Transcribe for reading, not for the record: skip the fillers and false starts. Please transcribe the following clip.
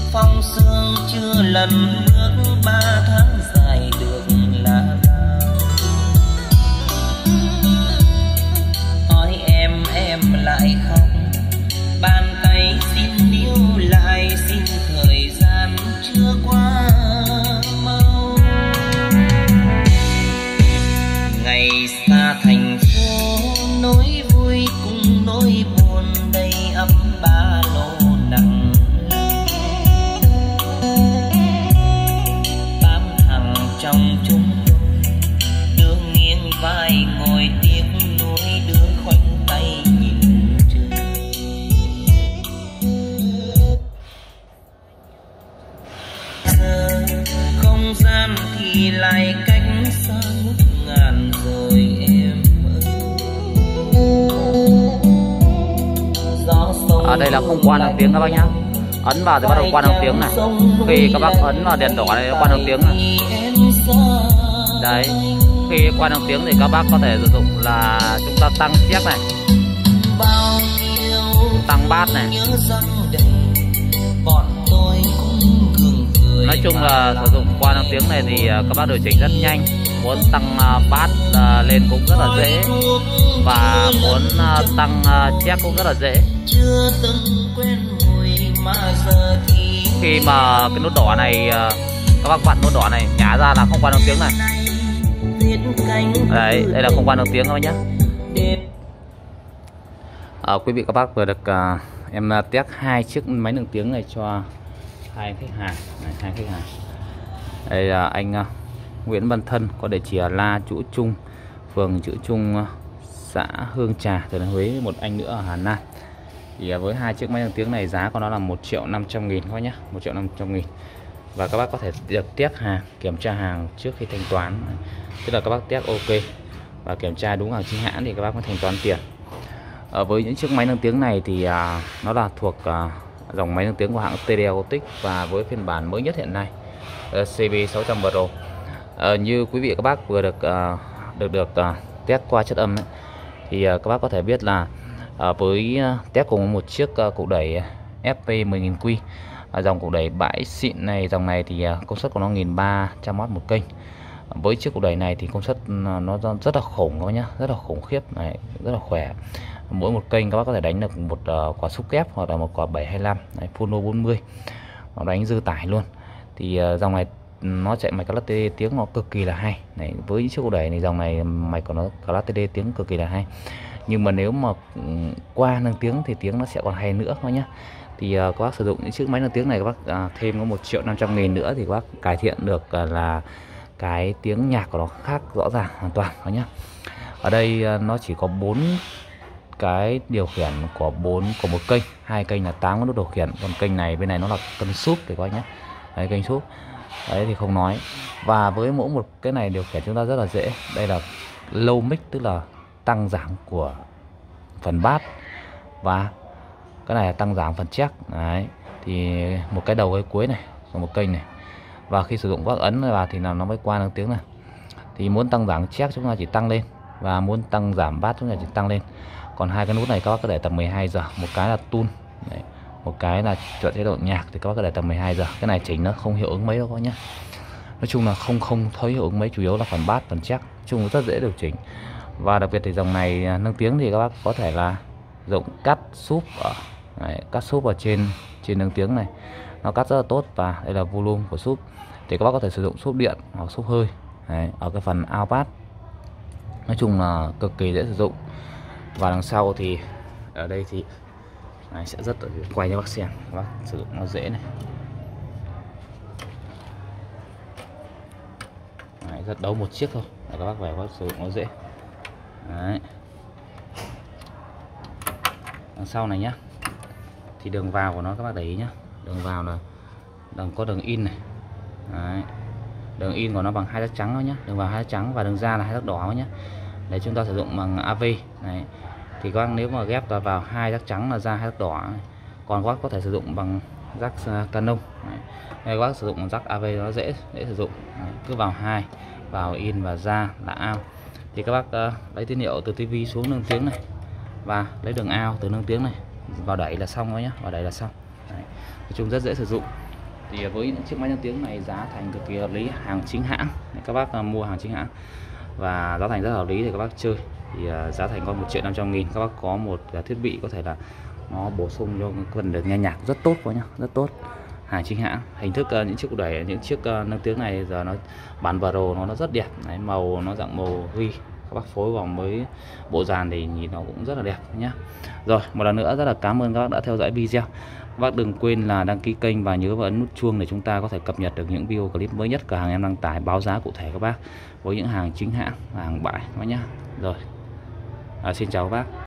phong sương chưa lần nước 3 tháng dài đường là hỏi em lại khóc, bàn tay xin níu lại, xin thời gian chưa qua mau. Ngày xa thành phố nỗi vui cùng nỗi buồn đầy ắp ba lô nặng bám thẳng trong chúng tôi, đưa nghiêng vai ngồi tiếc nuối, đưa khoanh tay nhìn trời. Giờ không gian thì lại cách xa ngút ngàn rồi em ơi. Ở đây là không quan được tiếng các bác nhá. Ấn vào thì bắt đầu quan được tiếng này. Khi các bác ấn vào đèn đỏ này quan được tiếng này. Đấy. Khi quan được tiếng thì các bác có thể sử dụng là chúng ta tăng chiếc này, tăng bát này. Nói chung là sử dụng quan được tiếng này thì các bác điều chỉnh rất nhanh. Muốn tăng bát lên cũng rất là dễ, và muốn tăng chiếc cũng rất là dễ. Khi mà cái nút đỏ này các bác vặn nút đỏ này nhả ra là không quan được tiếng này. Đấy, đây là không quan được tiếng các bác nhé. Quý vị các bác vừa được em test 2 chiếc máy nâng tiếng này cho hai khách hàng. Đây là anh Nguyễn Văn Thân, có địa chỉ ở La Chữ Trung, phường Chữ Trung, xã Hương Trà, tỉnh Huế. Một anh nữa ở Hà Nam. Thì với 2 chiếc máy nâng tiếng này giá của nó là 1.500.000 các bác nhé, 1.500.000. Và các bác có thể được test hàng, kiểm tra hàng trước khi thanh toán. Tức là các bác test ok và kiểm tra đúng hàng chính hãng thì các bác mới thanh toán tiền. Với những chiếc máy nâng tiếng này thì nó là thuộc dòng máy nâng tiếng của hãng TD Acoustic, và với phiên bản mới nhất hiện nay CB600 Pro. Như quý vị các bác vừa được test qua chất âm ấy, thì các bác có thể biết là với test cùng một chiếc cục đẩy FP 10.000Q, dòng cục đẩy bãi xịn này, dòng này thì công suất của nó 1300W một kênh. Với chiếc cục đẩy này thì công suất nó rất là khủng các bác nhá, rất là khủng khiếp này, rất là khỏe. Mỗi một kênh các bác có thể đánh được một quả xúc kép hoặc là một quả 725 này, full low 40, nó đánh dư tải luôn. Thì dòng này nó chạy mạch Class TD tiếng nó cực kỳ là hay này. Với chiếc cục đẩy này, dòng này mạch của nó Class TD tiếng cực kỳ là hay. Nhưng mà nếu mà qua nâng tiếng thì tiếng nó sẽ còn hay nữa thôi nhá. Thì các bác sử dụng những chiếc máy nâng tiếng này, các bác thêm có 1.500.000 nữa thì các bác cải thiện được là cái tiếng nhạc của nó khác rõ ràng hoàn toàn đó nhá. Ở đây nó chỉ có 4 cái điều khiển của một kênh, 2 kênh là 8 cái nút điều khiển, còn kênh này bên này nó là kênh súp thì coi nhé. Đấy, kênh súp đấy thì không nói. Và với mỗi một cái này điều khiển chúng ta rất là dễ. Đây là low mix, tức là tăng giảm của phần bass, và cái này là tăng giảm phần check. Đấy, thì một cái đầu cái cuối này, một kênh này. Và khi sử dụng các ấn vào thì là nó mới qua nâng tiếng này. Thì muốn tăng giảm check chúng ta chỉ tăng lên, và muốn tăng giảm bass chúng ta chỉ tăng lên. Còn 2 cái nút này các bác có để tầm 12 giờ, một cái là tune, một cái là chọn chế độ nhạc thì các bác có để tầm 12 giờ. Cái này chỉnh nó không hiệu ứng mấy đâu các nhé. Nói chung là không thấy hiệu ứng mấy, chủ yếu là phần bass, phần check, chung rất dễ điều chỉnh. Và đặc biệt thì dòng này nâng tiếng thì các bác có thể là dụng cắt súp ở trên nâng tiếng này, nó cắt rất là tốt. Và đây là volume của súp, thì các bác có thể sử dụng súp điện hoặc súp hơi. Đấy, ở cái phần outpass nói chung là cực kỳ dễ sử dụng. Và đằng sau thì ở đây thì sẽ rất quay cho bác xem, các bác sử dụng nó dễ này. Đấy, rất đấu một chiếc thôi, các bác về sử dụng nó dễ. Đấy. Đằng sau này nhá, thì đường vào của nó các bác để ý nhá, đường vào là có đường in này. Đấy. Đường in của nó bằng 2 tấc trắng đó nhá, đường vào 2 tấc trắng và đường ra là 2 tấc đỏ nhá. Để chúng ta sử dụng bằng AV này, thì các bác nếu mà ghép vào 2 tấc trắng là ra 2 tấc đỏ. Còn các bác có thể sử dụng bằng jack Canon. Đây các bác sử dụng bằng jack AV nó dễ sử dụng. Đấy, cứ vào 2, vào in và ra là out. Thì các bác lấy tín hiệu từ tivi xuống nâng tiếng này, và lấy đường out từ nâng tiếng này vào đẩy là xong đó nhá, vào đẩy là xong. Đấy. Nói chung rất dễ sử dụng. Thì với những chiếc máy nâng tiếng này giá thành cực kỳ hợp lý, hàng chính hãng, các bác mua hàng chính hãng và giá thành rất hợp lý để các bác chơi. Thì giá thành có 1.500.000, các bác có một thiết bị có thể là nó bổ sung cho phần được nghe nhạc rất tốt quá nhá, rất tốt. Hàng chính hãng, hình thức những chiếc đẩy, những chiếc nâng tiếng này giờ nó bản Pro nó rất đẹp. Đấy, màu nó dạng màu ghi, các bác phối vào với bộ dàn thì nhìn nó cũng rất là đẹp nhá. Rồi, một lần nữa rất là cảm ơn các bác đã theo dõi video. Các bác đừng quên là đăng ký kênh và nhớ vào ấn nút chuông để chúng ta có thể cập nhật được những video clip mới nhất. Cửa hàng em đăng tải báo giá cụ thể các bác với những hàng chính hãng và hàng bãi các bác nhá. Rồi, xin chào các bác.